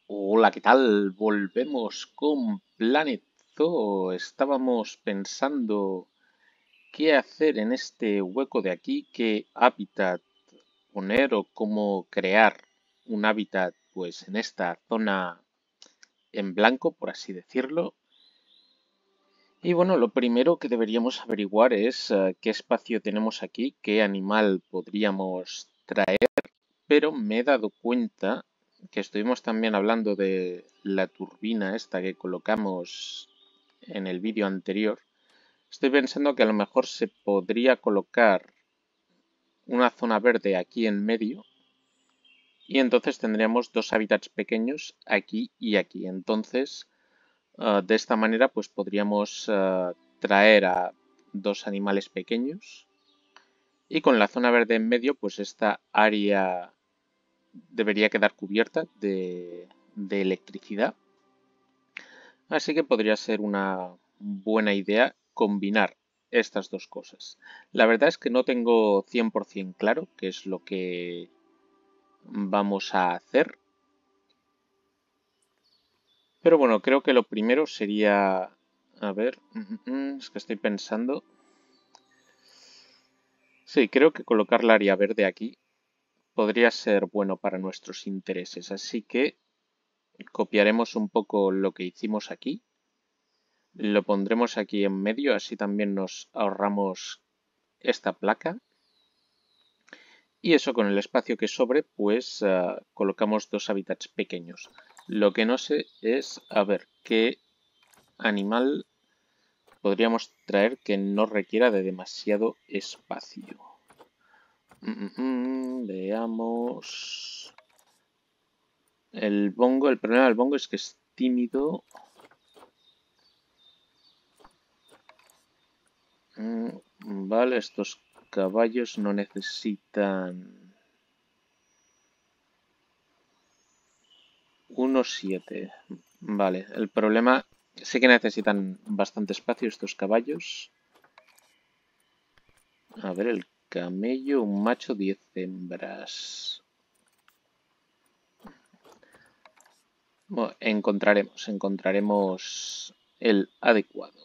Hola, ¿qué tal? Volvemos con Planet Zoo. Estábamos pensando qué hacer en este hueco de aquí, qué hábitat poner o cómo crear un hábitat pues en esta zona en blanco, por así decirlo. Y bueno, lo primero que deberíamos averiguar es qué espacio tenemos aquí, qué animal podríamos traer, pero me he dado cuenta que estuvimos también hablando de la turbina esta que colocamos en el vídeo anterior. Estoy pensando que a lo mejor se podría colocar una zona verde aquí en medio y entonces tendríamos dos hábitats pequeños aquí y aquí. Entonces, de esta manera, pues podríamos traer a dos animales pequeños y con la zona verde en medio, pues esta área debería quedar cubierta de electricidad. Así que podría ser una buena idea combinar estas dos cosas. La verdad es que no tengo 100% claro qué es lo que vamos a hacer. Pero bueno, creo que lo primero sería... A ver, es que estoy pensando... Sí, creo que colocar la área verde aquí podría ser bueno para nuestros intereses. Así que copiaremos un poco lo que hicimos aquí. Lo pondremos aquí en medio, así también nos ahorramos esta placa. Y eso con el espacio que sobre, pues colocamos dos hábitats pequeños. Lo que no sé es, a ver, qué animal podríamos traer que no requiera de demasiado espacio. Veamos. El bongo, el problema del bongo es que es tímido. Vale, estos caballos no necesitan 1,7. Vale, el problema sí que necesitan bastante espacio estos caballos. A ver, el camello, un macho, 10 hembras. Bueno, encontraremos el adecuado.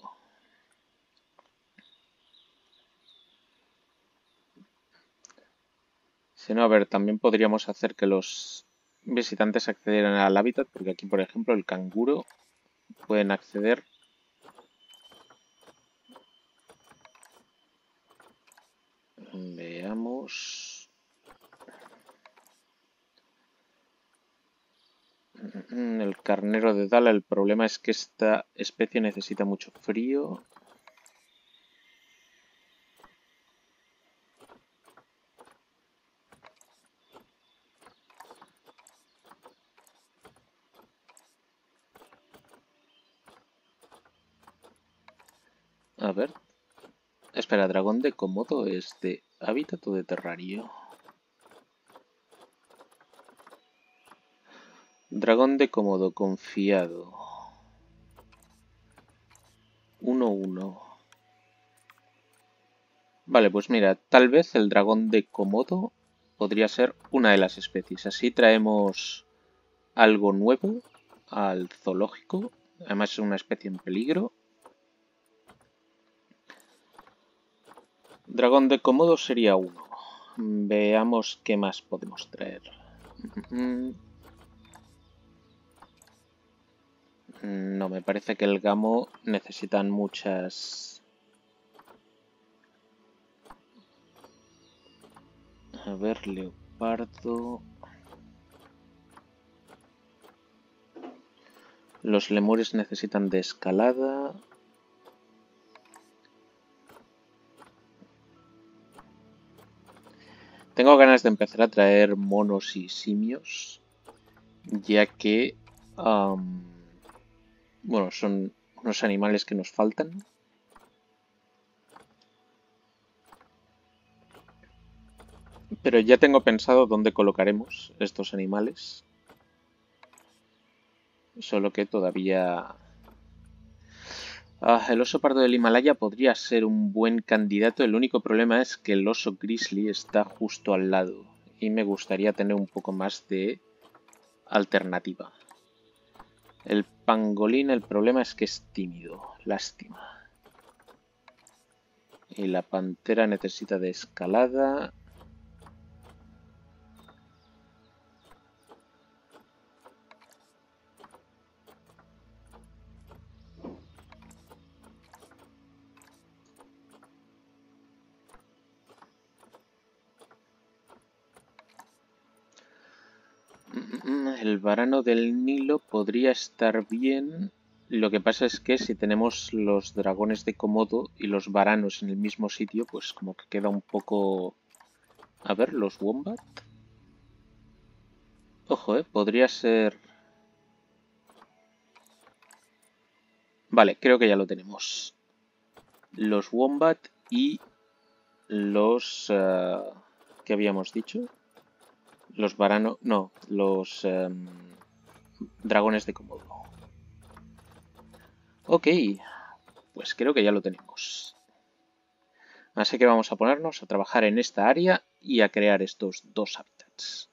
Si no, a ver, también podríamos hacer que los visitantes accedieran al hábitat, porque aquí, por ejemplo, el canguro pueden acceder. Veamos. El carnero de Dala, el problema es que esta especie necesita mucho frío. A ver. Espera, ¿dragón de Komodo es de hábitat o de terrario? Dragón de Komodo confiado. 1-1. Vale, pues mira, tal vez el dragón de Komodo podría ser una de las especies. Así traemos algo nuevo al zoológico. Además es una especie en peligro. Dragón de Komodo sería uno. Veamos qué más podemos traer. No, me parece que el gamo necesitan muchas... A ver, leopardo... Los lemures necesitan de escalada. Tengo ganas de empezar a traer monos y simios, ya que... bueno, son unos animales que nos faltan. Pero ya tengo pensado dónde colocaremos estos animales. Solo que todavía... el oso pardo del Himalaya podría ser un buen candidato. El único problema es que el oso grizzly está justo al lado. Y me gustaría tener un poco más de alternativa. El pangolín, el problema es que es tímido. Lástima. Y la pantera necesita de escalada. El varano del Nilo podría estar bien. Lo que pasa es que si tenemos los dragones de Komodo y los varanos en el mismo sitio, pues como que queda un poco... A ver, los Wombat. Ojo, podría ser... Vale, creo que ya lo tenemos. Los Wombat y los... ¿qué habíamos dicho? Los varanos... No, los dragones de Komodo. Ok, pues creo que ya lo tenemos. Así que vamos a ponernos a trabajar en esta área y a crear estos dos hábitats.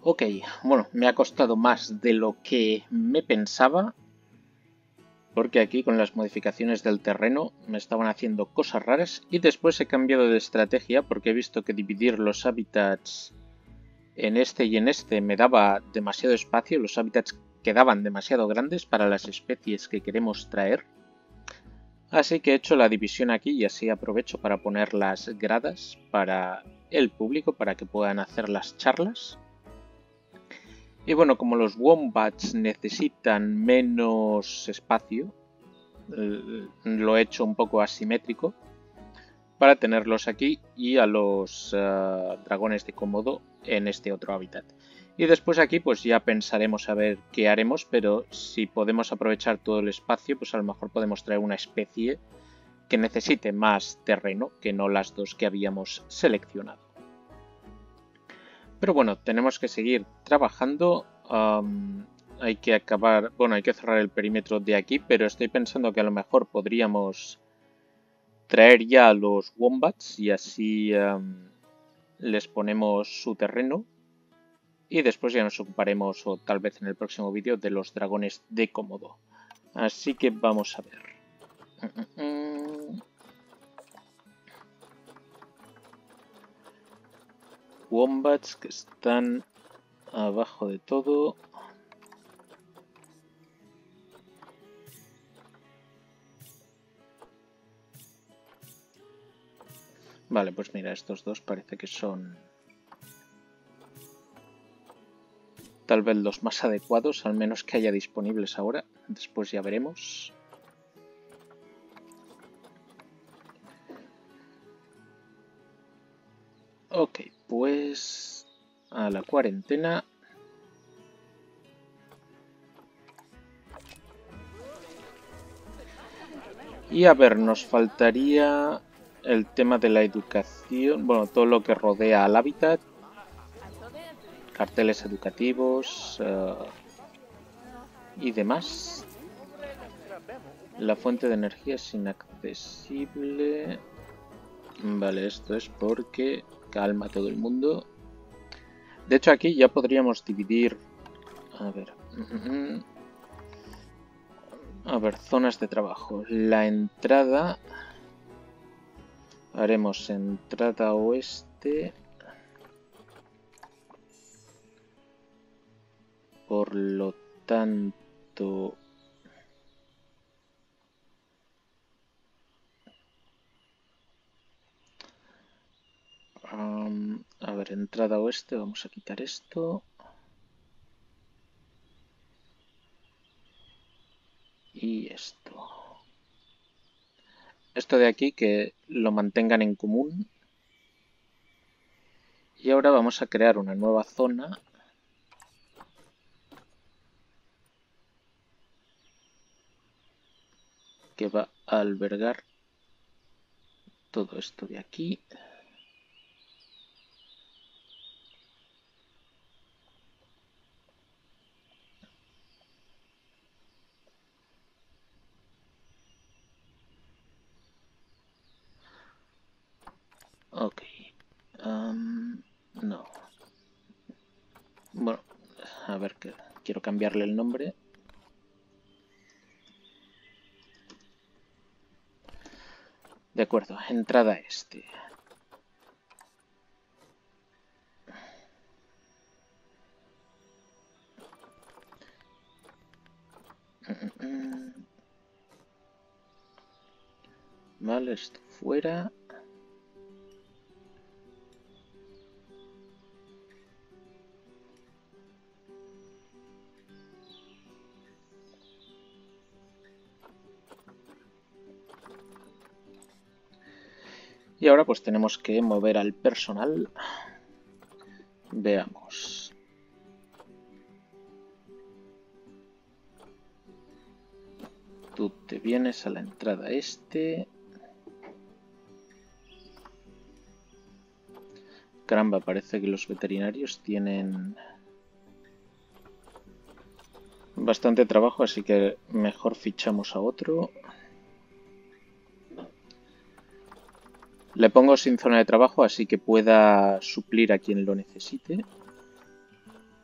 Ok, bueno, me ha costado más de lo que me pensaba, porque aquí con las modificaciones del terreno me estaban haciendo cosas raras y después he cambiado de estrategia porque he visto que dividir los hábitats en este y en este me daba demasiado espacio, los hábitats quedaban demasiado grandes para las especies que queremos traer. Así que he hecho la división aquí y así aprovecho para poner las gradas para el público, para que puedan hacer las charlas. Y bueno, como los wombats necesitan menos espacio, lo he hecho un poco asimétrico para tenerlos aquí y a los dragones de Komodo en este otro hábitat. Y después aquí pues ya pensaremos a ver qué haremos, pero si podemos aprovechar todo el espacio, pues a lo mejor podemos traer una especie que necesite más terreno que no las dos que habíamos seleccionado. Pero bueno, tenemos que seguir trabajando. Hay que acabar, bueno, hay que cerrar el perímetro de aquí, pero estoy pensando que a lo mejor podríamos traer ya a los wombats y así les ponemos su terreno. Y después ya nos ocuparemos, o tal vez en el próximo vídeo, de los dragones de Komodo. Así que vamos a ver. Wombats que están abajo de todo. Vale, pues mira, estos dos parece que son tal vez los más adecuados, al menos que haya disponibles ahora. Después ya veremos. Ok, pues a la cuarentena. Y a ver, nos faltaría el tema de la educación, bueno, todo lo que rodea al hábitat, carteles educativos y demás. La fuente de energía es inaccesible. Vale, esto es porque calma a todo el mundo. De hecho, aquí ya podríamos dividir... A ver... A ver, zonas de trabajo. La entrada... Haremos entrada oeste. Por lo tanto... a ver, entrada oeste. Vamos a quitar esto. Y esto. Esto de aquí que lo mantengan en común. Y ahora vamos a crear una nueva zona que va a albergar todo esto de aquí. Ok. No. Bueno, a ver, que quiero cambiarle el nombre. De acuerdo, entrada este. Vale, esto fuera. Y ahora pues tenemos que mover al personal. Veamos. Tú te vienes a la entrada este. Caramba, parece que los veterinarios tienen bastante trabajo, así que mejor fichamos a otro. Le pongo sin zona de trabajo, así que pueda suplir a quien lo necesite.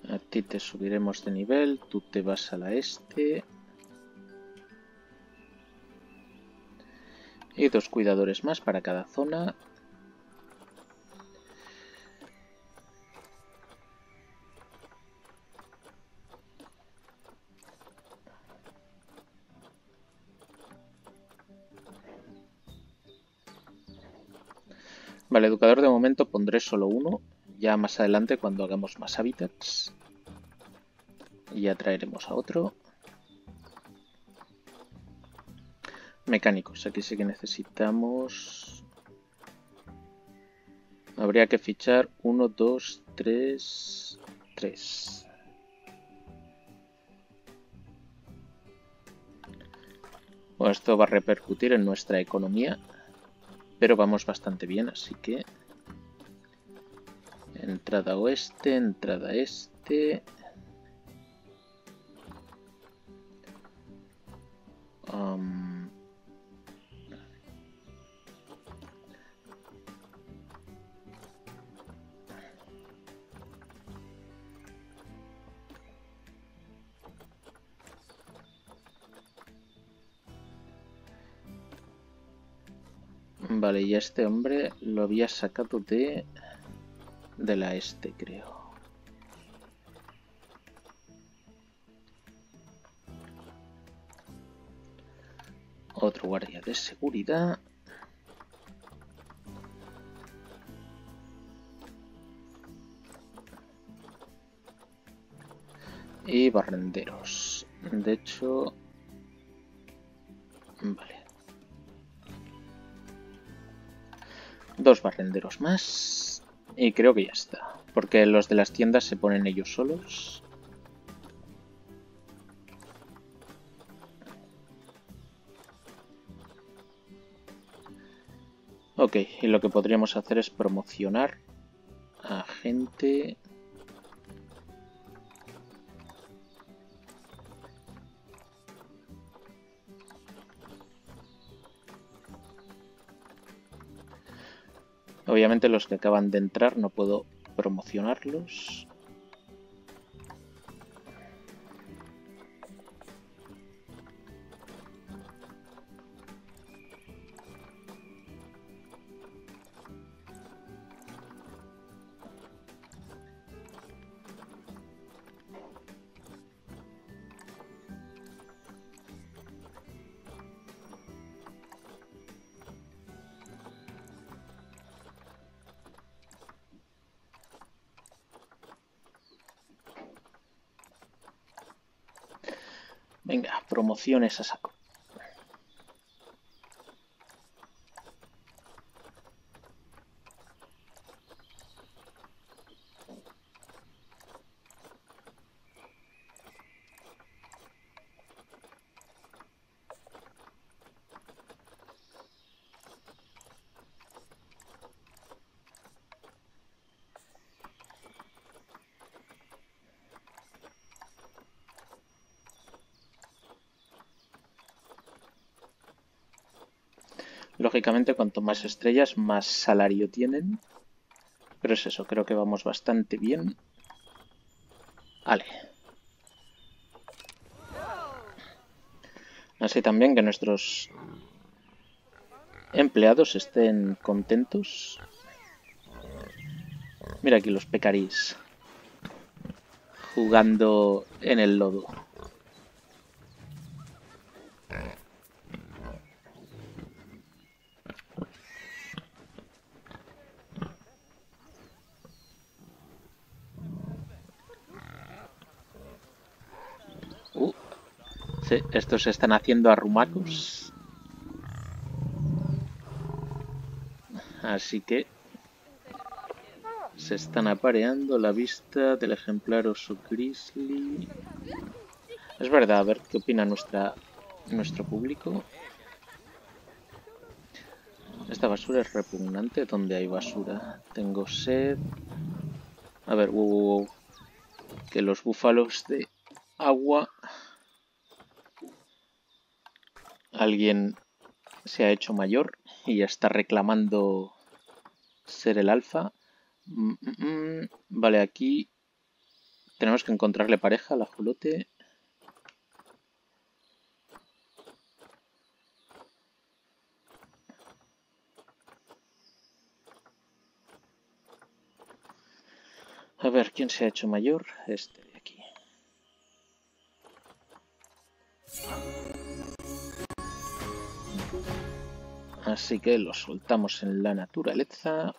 A ti te subiremos de nivel, tú te vas a la este. Y 2 cuidadores más para cada zona. Vale, educador de momento pondré solo uno. Ya más adelante cuando hagamos más hábitats. Y ya traeremos a otro. Mecánicos, aquí sí que necesitamos... Habría que fichar 1, 2, 3... 3. Bueno, esto va a repercutir en nuestra economía, pero vamos bastante bien, así que... Entrada oeste, entrada este... Vale, y a este hombre lo había sacado de la este, creo. Otro guardia de seguridad. Y barrenderos. De hecho... Vale. 2 barrenderos más. Y creo que ya está. Porque los de las tiendas se ponen ellos solos. Ok, y lo que podríamos hacer es promocionar a gente... Obviamente los que acaban de entrar no puedo promocionarlos. Venga, promociones a saco. Lógicamente, cuanto más estrellas, más salario tienen. Pero es eso, creo que vamos bastante bien. Vale. Así también que nuestros empleados estén contentos. Mira aquí los pecarís jugando en el lodo. Sí, estos se están haciendo arrumacos. Así que se están apareando la vista del ejemplar oso grizzly. Es verdad, a ver qué opina nuestro público. Esta basura es repugnante. ¿Dónde hay basura? Tengo sed. A ver, wow. Que los búfalos de agua... Alguien se ha hecho mayor y está reclamando ser el alfa. Vale, aquí Tenemos que encontrarle pareja al ajolote. A ver, ¿quién se ha hecho mayor? Este de aquí. Así que lo soltamos en la naturaleza.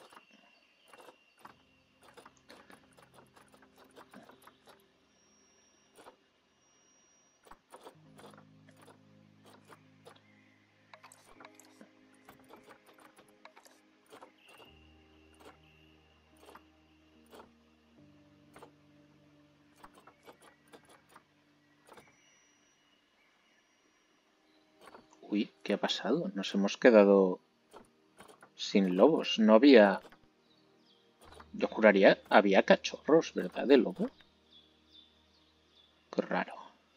Uy, ¿qué ha pasado? Nos hemos quedado sin lobos. No había... Yo juraría, había cachorros, ¿verdad? De lobo. Qué raro.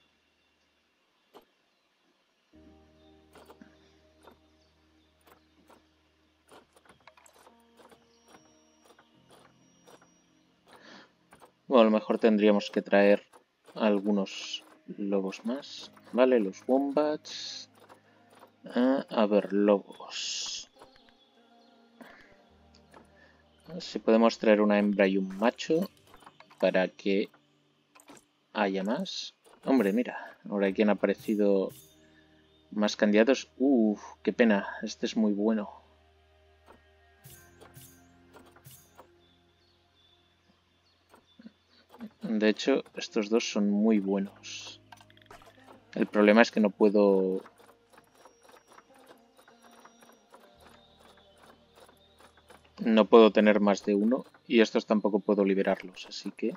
Bueno, a lo mejor tendríamos que traer algunos lobos más. Vale, los wombats. A ver, lobos. Si podemos traer una hembra y un macho para que haya más. Hombre, mira, ahora aquí han aparecido más candidatos. Qué pena, este es muy bueno. De hecho, estos dos son muy buenos. El problema es que no puedo... No puedo tener más de uno y estos tampoco puedo liberarlos, así que...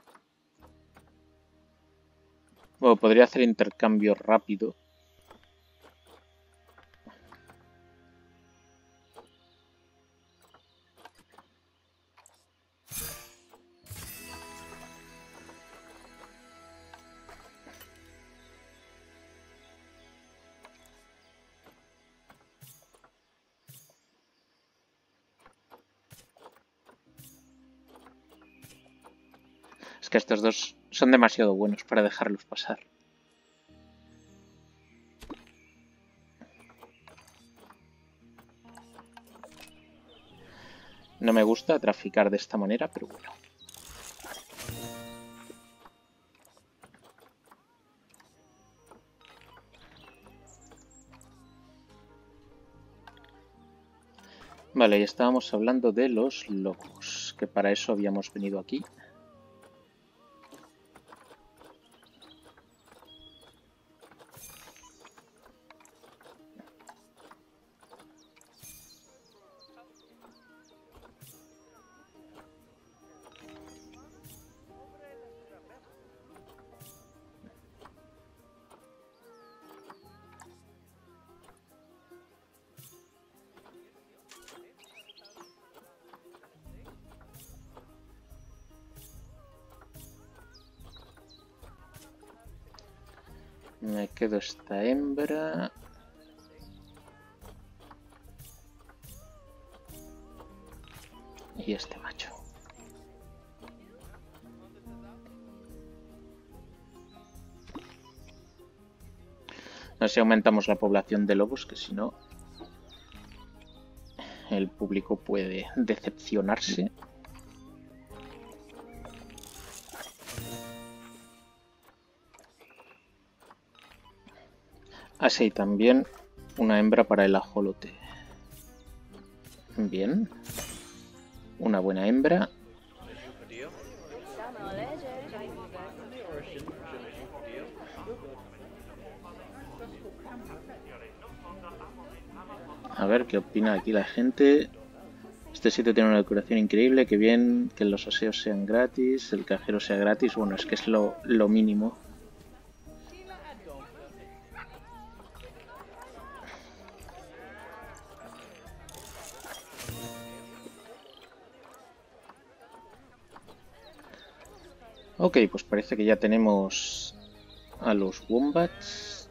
Bueno, podría hacer intercambio rápido. Es que estos dos son demasiado buenos para dejarlos pasar. No me gusta traficar de esta manera, pero bueno. Vale, y estábamos hablando de los lobos, que para eso habíamos venido aquí. Me quedo esta hembra. Y este macho. Así aumentamos la población de lobos, que si no, el público puede decepcionarse. Así también una hembra para el ajolote. Bien. Una buena hembra. A ver qué opina aquí la gente. Este sitio tiene una decoración increíble. Qué bien que los aseos sean gratis, el cajero sea gratis. Bueno, es que es lo mínimo. Ok, pues parece que ya tenemos a los wombats.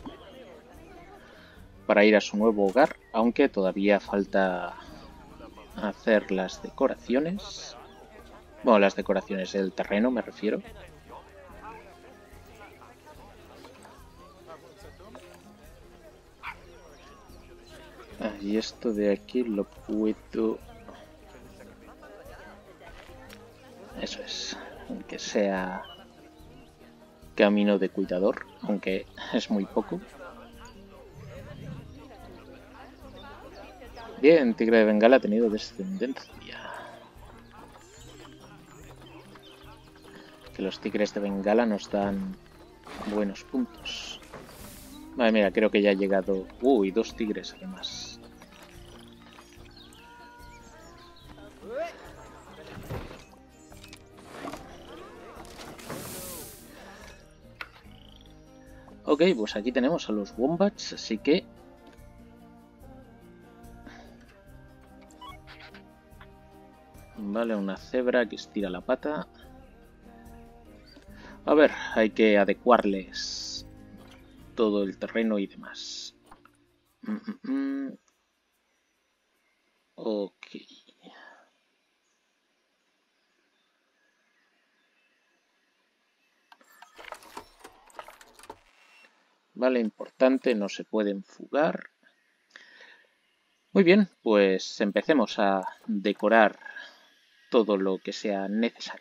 Para ir a su nuevo hogar, aunque todavía falta hacer las decoraciones. Bueno, las decoraciones del terreno me refiero. Y esto de aquí lo puedo... Eso es, aunque sea camino de cuidador, aunque es muy poco. Bien, Tigre de Bengala ha tenido descendencia. Que los Tigres de Bengala nos dan buenos puntos. Vale, mira, creo que ya ha llegado... Uy, 2 tigres además. Ok, pues aquí tenemos a los Wombats, así que... Vale, una cebra que estira la pata. A ver, hay que adecuarles todo el terreno y demás. Ok. Vale, importante, no se pueden fugar. Muy bien, pues empecemos a decorar todo lo que sea necesario.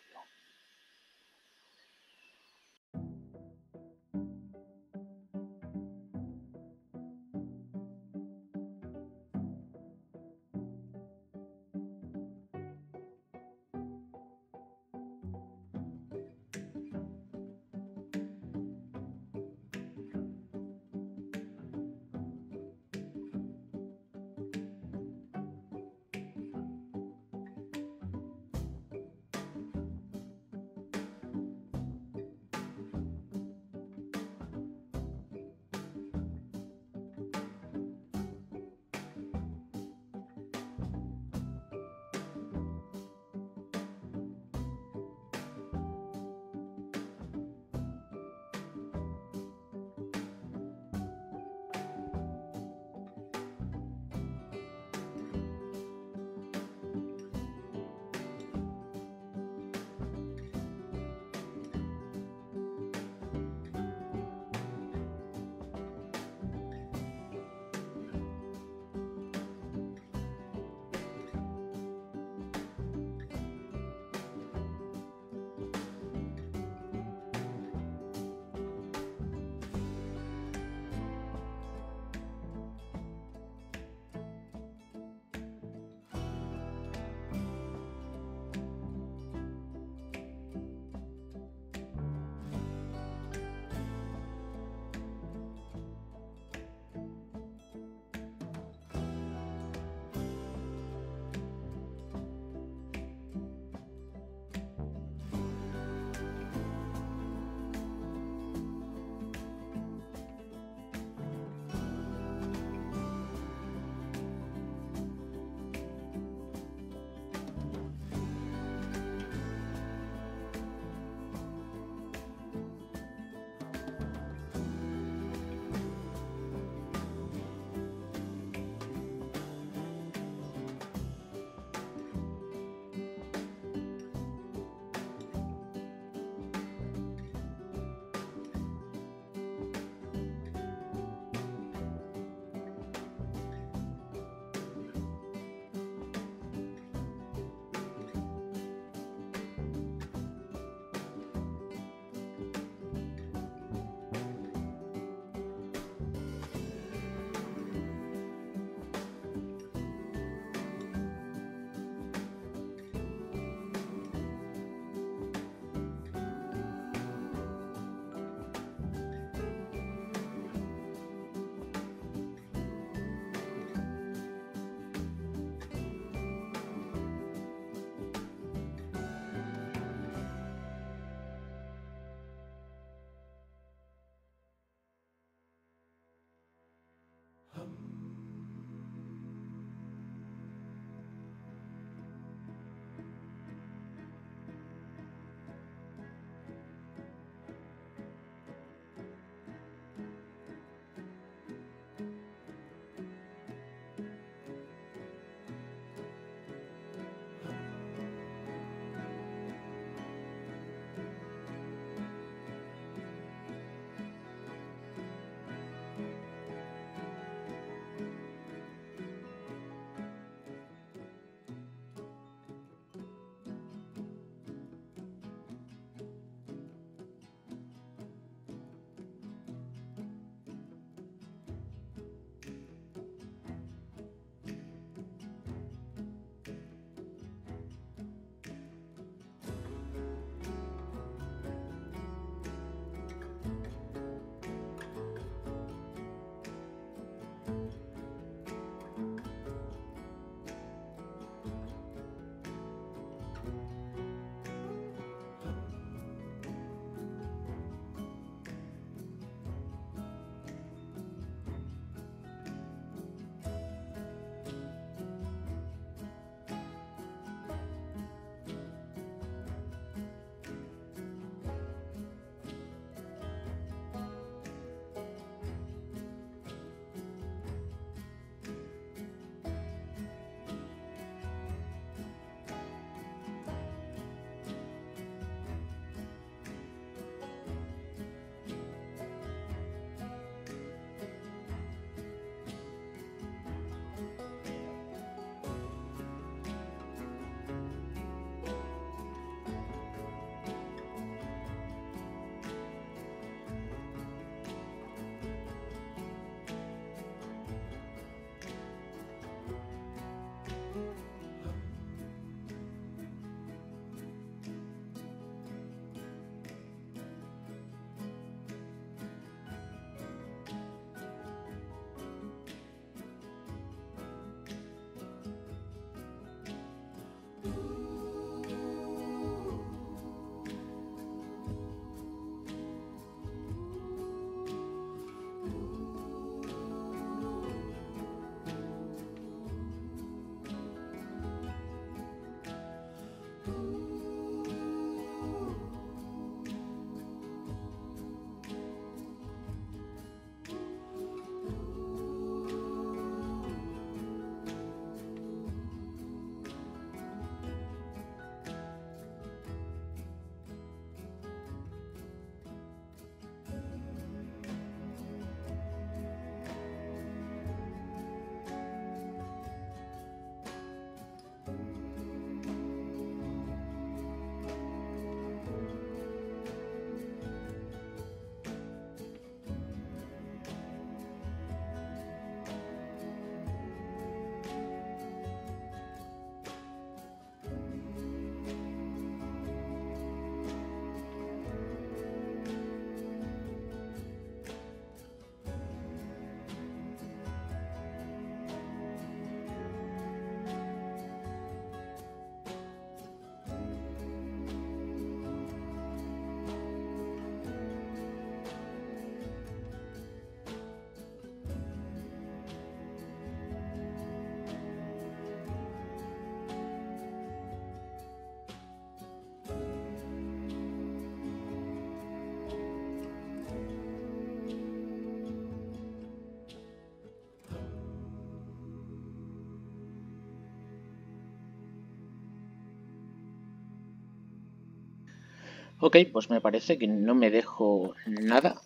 Ok, pues me parece que no me dejo nada.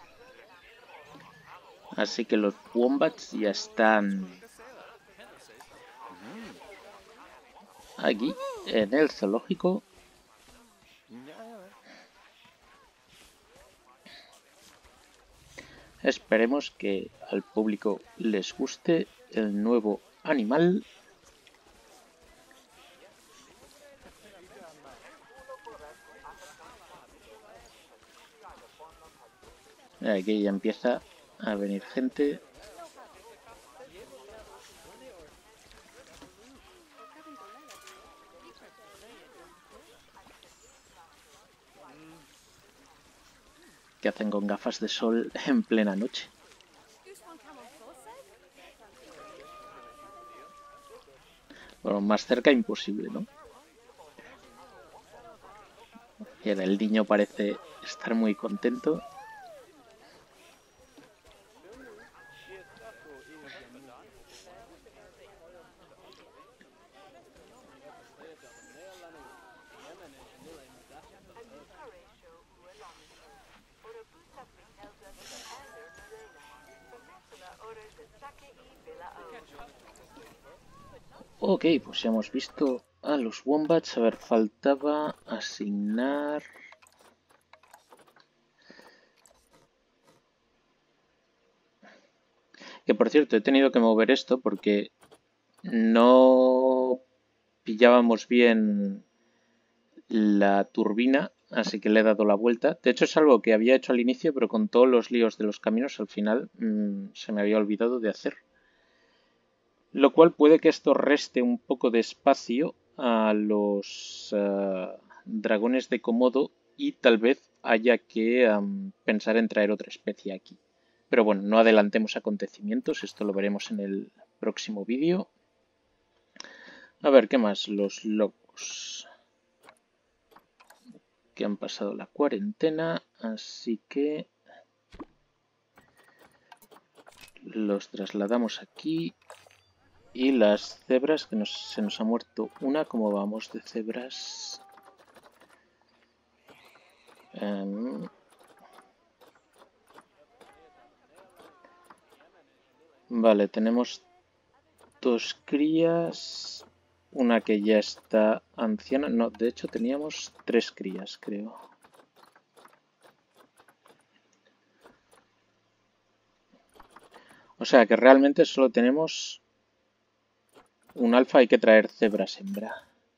Así que los wombats ya están aquí en el zoológico. Esperemos que al público les guste el nuevo animal. Aquí ya empieza a venir gente. ¿Qué hacen con gafas de sol en plena noche? Bueno, más cerca imposible, ¿no? Y el niño parece estar muy contento. Ok, pues ya hemos visto a los wombats. A ver, faltaba asignar... Que por cierto, he tenido que mover esto porque no pillábamos bien la turbina, así que le he dado la vuelta. De hecho, es algo que había hecho al inicio, pero con todos los líos de los caminos, al final se me había olvidado de hacer. Lo cual puede que esto reste un poco de espacio a los dragones de Komodo y tal vez haya que pensar en traer otra especie aquí. Pero bueno, no adelantemos acontecimientos, esto lo veremos en el próximo vídeo. A ver, ¿qué más? Los locos que han pasado la cuarentena, así que los trasladamos aquí. Y las cebras, que se nos ha muerto una, ¿cómo vamos de cebras? Vale, tenemos dos crías, una que ya está anciana. No, de hecho teníamos tres crías, creo. O sea que realmente solo tenemos un alfa, hay que traer cebras hembra.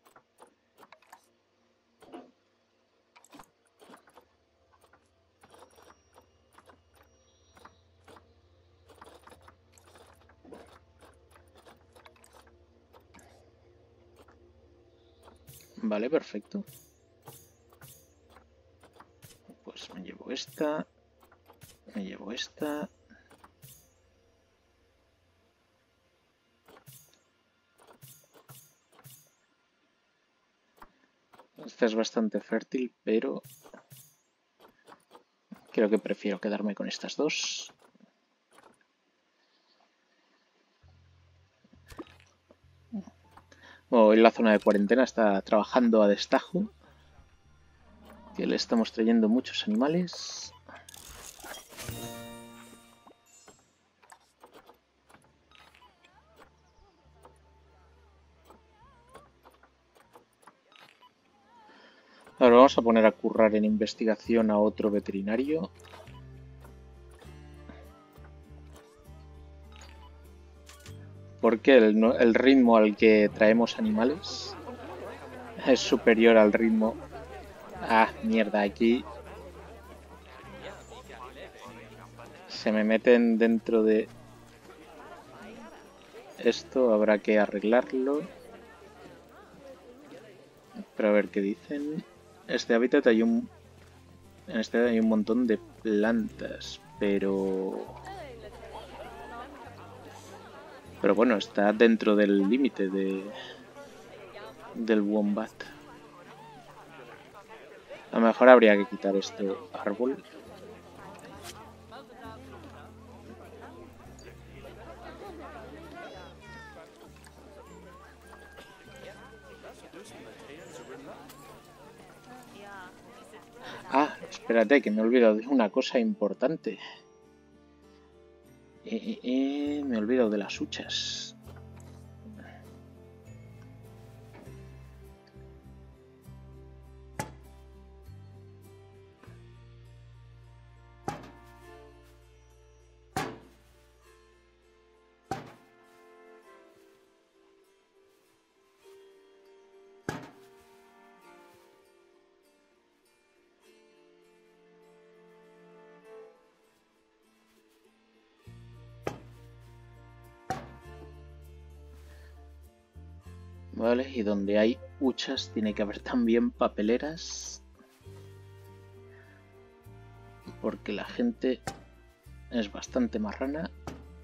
Vale, perfecto. Pues me llevo esta. Me llevo esta. Esta es bastante fértil, pero creo que prefiero quedarme con estas dos. Hoy la zona de cuarentena está trabajando a destajo, que le estamos trayendo muchos animales. Ahora vamos a poner a currar en investigación a otro veterinario. Porque el ritmo al que traemos animales es superior al ritmo... Ah, mierda, aquí se me meten dentro de esto, habrá que arreglarlo. Pero a ver qué dicen. Este hábitat hay un... En este hay un montón de plantas, pero... Pero bueno, está dentro del límite del wombat. A lo mejor habría que quitar este árbol. Ah, espérate, que me he olvidado de una cosa importante. Me he olvidado de las huchas. Vale, y donde hay huchas tiene que haber también papeleras, porque la gente es bastante marrana.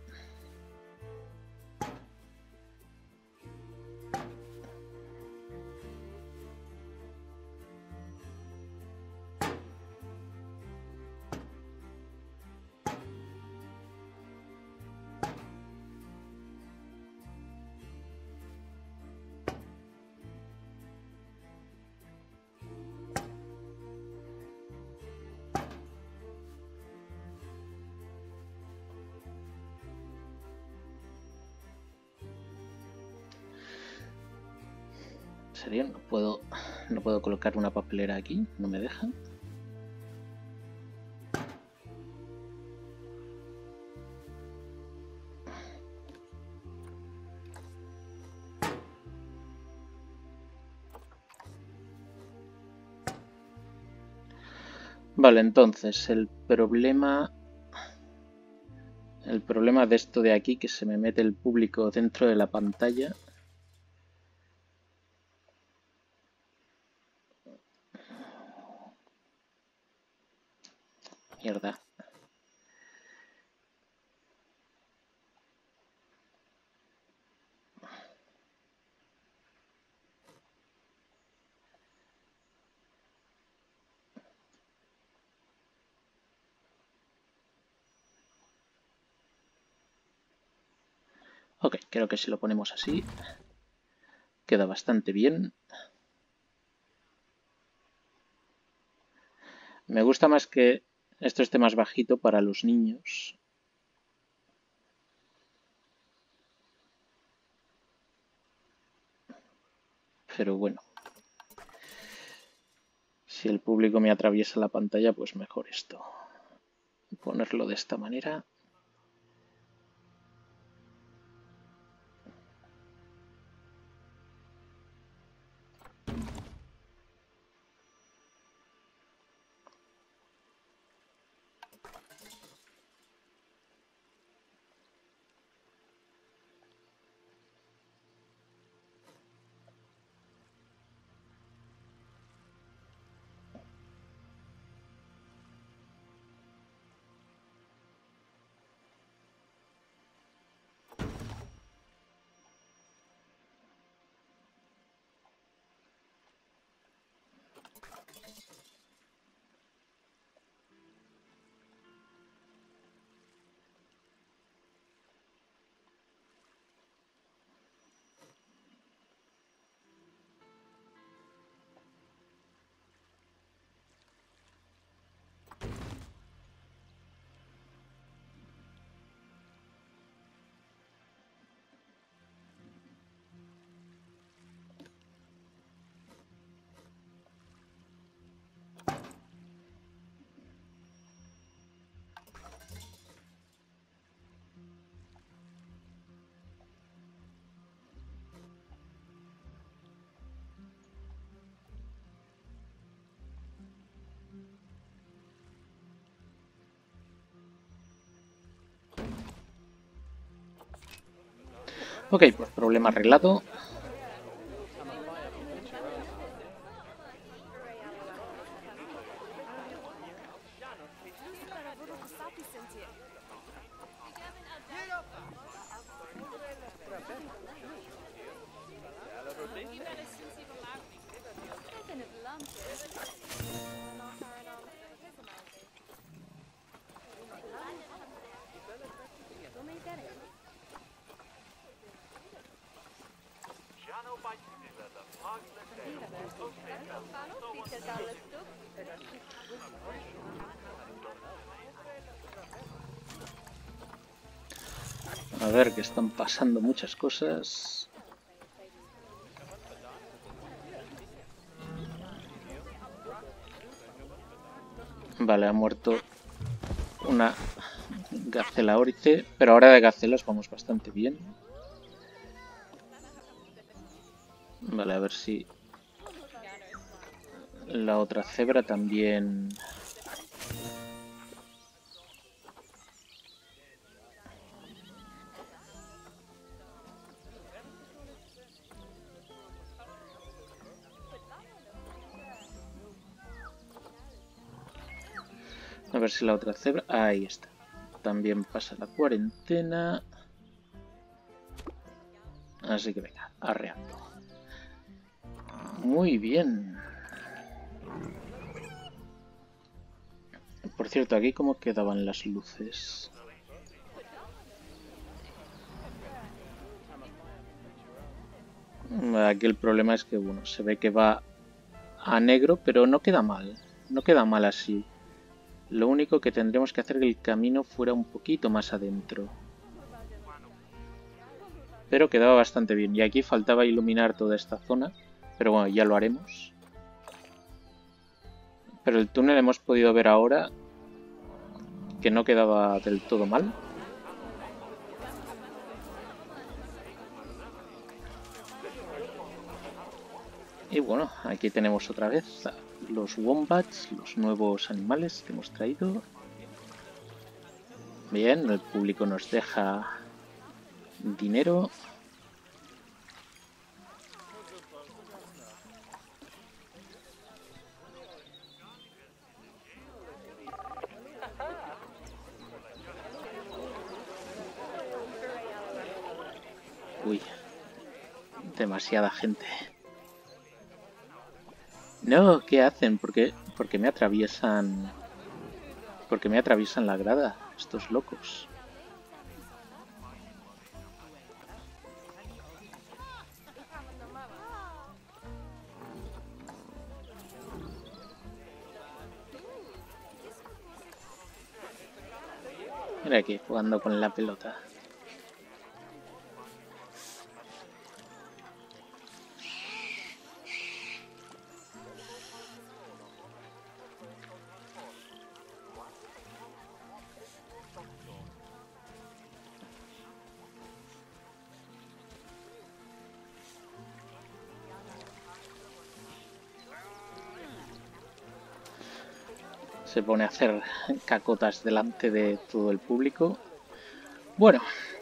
¿En serio? No puedo colocar una papelera aquí, no me dejan. Vale, entonces el problema de esto de aquí, que se me mete el público dentro de la pantalla. Mierda. Ok, creo que si lo ponemos así queda bastante bien. Me gusta más que esto esté más bajito para los niños. Pero bueno. Si el público me atraviesa la pantalla, pues mejor esto. Ponerlo de esta manera. Ok, pues problema arreglado. A ver, que están pasando muchas cosas. Vale, ha muerto una gacela órice, pero ahora de gacelas vamos bastante bien. Vale, a ver si la otra cebra también... A ver si la otra cebra... Ahí está. También pasa la cuarentena. Así que venga, arreando. Muy bien. Por cierto, aquí cómo quedaban las luces. Aquí el problema es que, bueno, se ve que va a negro, pero no queda mal. No queda mal así. Lo único que tendremos que hacer es que el camino fuera un poquito más adentro. Pero quedaba bastante bien. Y aquí faltaba iluminar toda esta zona. Pero bueno, ya lo haremos. Pero el túnel hemos podido ver ahora que no quedaba del todo mal. Y bueno, aquí tenemos otra vez los wombats, los nuevos animales que hemos traído. Bien, el público nos deja dinero. Uy, demasiada gente. No, ¿qué hacen? ¿Por qué me atraviesan? ¿Por qué me atraviesan la grada? Estos locos. Mira aquí, jugando con la pelota. Se pone a hacer cacotas delante de todo el público. Bueno,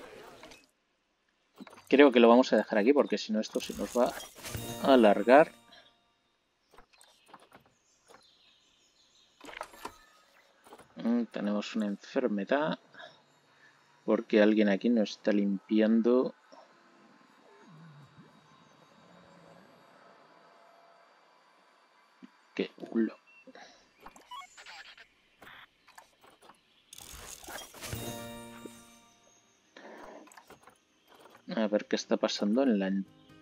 creo que lo vamos a dejar aquí porque si no esto se nos va a alargar. Tenemos una enfermedad porque alguien aquí no está limpiando. ¡Qué culo! A ver qué está pasando en la...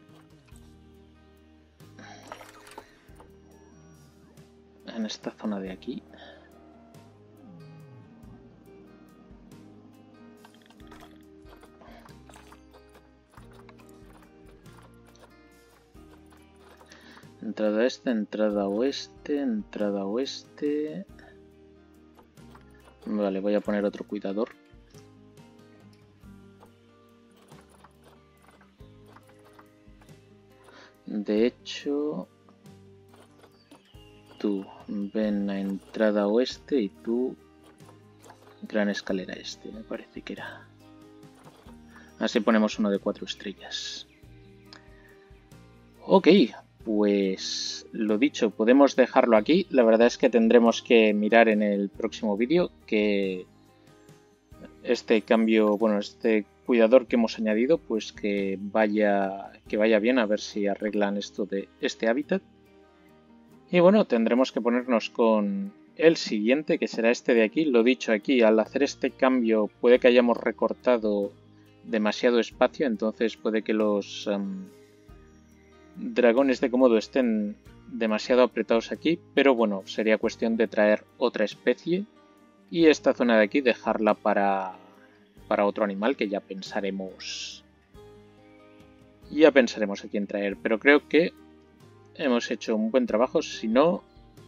en esta zona de aquí. Entrada este, entrada oeste, entrada oeste. Vale, voy a poner otro cuidador. De hecho, tú ven a entrada oeste y tú gran escalera este, me parece que era. Así ponemos uno de 4 estrellas. Ok, pues lo dicho, podemos dejarlo aquí. La verdad es que tendremos que mirar en el próximo vídeo que este cambio, bueno, este cuidador que hemos añadido, pues que vaya bien, a ver si arreglan esto de este hábitat. Y bueno, tendremos que ponernos con el siguiente, que será este de aquí. Lo dicho, aquí al hacer este cambio puede que hayamos recortado demasiado espacio, entonces puede que los dragones de Komodo estén demasiado apretados aquí, pero bueno, sería cuestión de traer otra especie y esta zona de aquí dejarla para otro animal que ya pensaremos a quién traer, pero creo que hemos hecho un buen trabajo. Si no,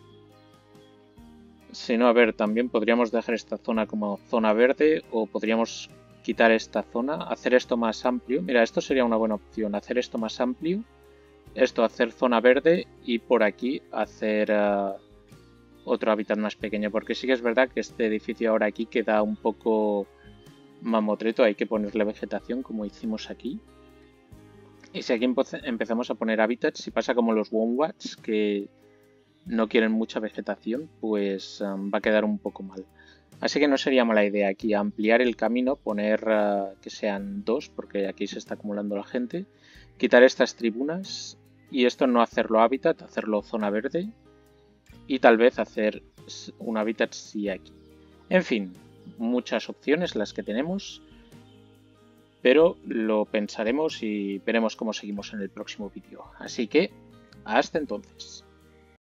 a ver, también podríamos dejar esta zona como zona verde o podríamos quitar esta zona, hacer esto más amplio. Mira, esto sería una buena opción, hacer esto más amplio, esto hacer zona verde y por aquí hacer otro hábitat más pequeño, porque sí que es verdad que este edificio ahora aquí queda un poco mamotreto, hay que ponerle vegetación como hicimos aquí. Y si aquí empezamos a poner hábitats, si pasa como los wombats que no quieren mucha vegetación, pues va a quedar un poco mal. Así que no sería mala idea aquí ampliar el camino, poner que sean 2, porque aquí se está acumulando la gente, quitar estas tribunas y esto no hacerlo hábitat, hacerlo zona verde y tal vez hacer un hábitat sí aquí. En fin, muchas opciones las que tenemos, pero lo pensaremos y veremos cómo seguimos en el próximo vídeo. Así que, hasta entonces.